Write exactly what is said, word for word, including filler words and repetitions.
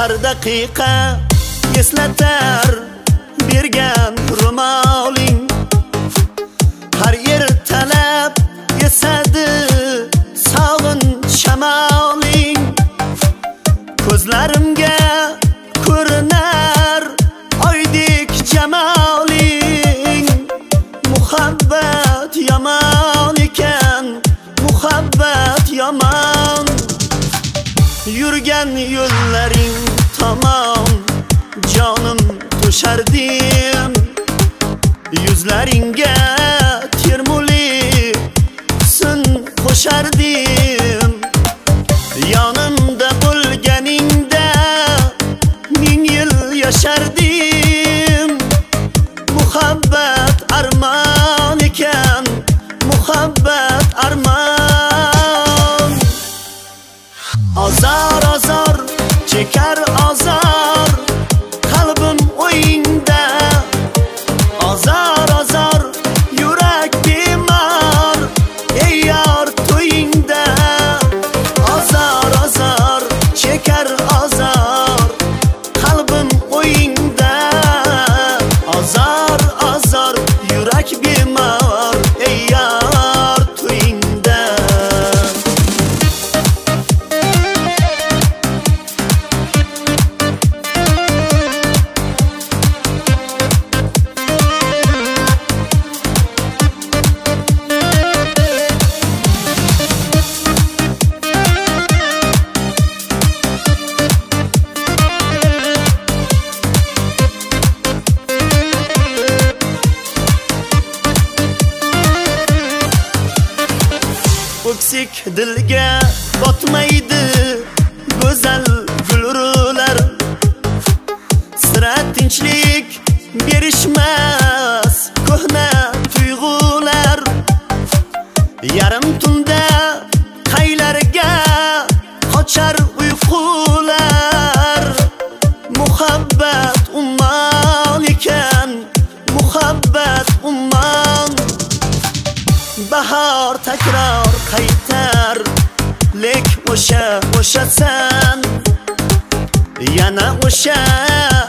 har daqiqa eslatar bergan ro'moling, har yer talab esadi sog'inch shamoling. Ko'zlarimga ko'rinar oydek jamoling, muhabbat yomon ekan, muhabbat yomon. Yurgan yo'llaring tamom jonim to'shardim, yuzlaringga termuli husn qo'shardim. Yonimda bo'lganingda ming yil yashardim. Muhabbat armon ekan, muhabbat armon. Azor azor chekar azor qalbim o'yingda, azor azor yurak bemor ey yor to'yingda. Azor azor chekar azor qalbim o'yingda, azor azor yurak bemor ey yor to'yingda. O'ksik dilga botmaydi go'zal gulrular, sira tinchlik berishmas ko'hna tuyg'ular. Yarim tunda qaylarga qochar uyqular. Muhabbat ummon ekan, muhabbat ummon. Bahor takror qaytar, lek o'sha o'shasan, yana o'sha